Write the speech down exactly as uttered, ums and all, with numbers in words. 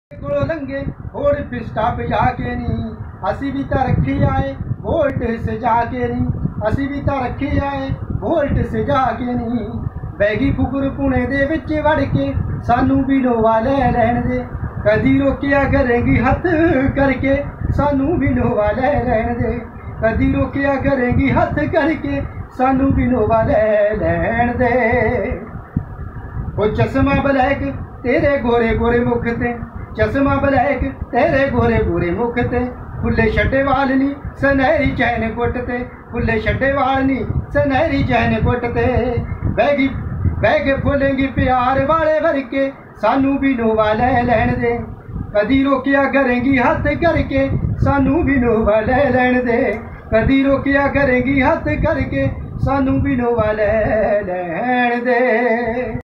ਕੋਲੋਂ ਲੰਘੇ ਹੋਰ ਪਿਸਟਾ ਪਿਆ ਕੇ ਨਹੀਂ, ਅਸੀਂ ਵੀ ਤਾਂ ਰੱਖੀ ਆਏ ਵੋਲਟ ਸਜਾ ਕੇ ਨਹੀਂ, ਅਸੀਂ ਵੀ ਤਾਂ ਰੱਖੀ ਆਏ ਵੋਲਟ ਸਜਾ ਕੇ ਨਹੀਂ। ਬੈਗੀ ਫੁਕਰ ਪੁਣੇ ਦੇ ਵਿੱਚ ਵੜ ਕੇ ਸਾਨੂੰ ਵੀ ਨੋਵਾ ਲੈ ਲੈਣ ਦੇ, ਕਦੀ ਰੋਕਿਆ ਕਰੇਗੀ ਹੱਥ ਕਰਕੇ ਸਾਨੂੰ ਵੀ ਨੋਵਾ ਲੈ ਲੈਣ ਦੇ, ਕਦੀ ਰੋਕਿਆ ਕਰੇਗੀ ਹੱਥ ਕਰਕੇ ਸਾਨੂੰ ਵੀ ਨੋਵਾ ਲੈ ਲੈਣ ਦੇ। ਉਹ ਚਸ਼ਮਾ ਬਲੈਕ ਤੇਰੇ ਗੋਰੇ ਗੋਰੇ ਮੁਖ ਤੇ, ਚਸ਼ਮਾ ਬਲੈਕ ਤੇਰੇ ਗੋਰੇ ਗੋਰੇ ਮੁਖ ਤੇ, ਫੁੱਲੇ ਛੱਡੇ ਵਾਲ ਨੀ ਸੁਨਹਿਰੀ ਚੈਨ ਗੁੱਟ ਤੇ, ਫੁੱਲੇ ਛੱਡੇ ਵਾਲ ਨੀ ਸੁਨਹਿਰੀ ਚੈਨ ਗੁੱਟ ਤੇ। ਬੈਗੀ ਬਹਿ ਕੇ ਫੁੱਲੇਂਗੀ ਪਿਆਰ ਵਾਲੇ ਵਰਕੇ ਸਾਨੂੰ ਵੀ ਨੋਵਾ ਲੈ ਲੈਣ ਦੇ, ਕਦੀ ਰੋਕਿਆ ਕਰੇਗੀ ਹੱਥ ਕਰਕੇ ਸਾਨੂੰ ਵੀ ਨੋਵਾ ਲੈ ਲੈਣ ਦੇ, ਕਦੀ ਰੋਕਿਆ ਕਰੇਗੀ ਹੱਥ ਕਰਕੇ ਸਾਨੂੰ ਵੀ ਨੋਵਾ ਲੈ ਲੈਣ ਦੇ।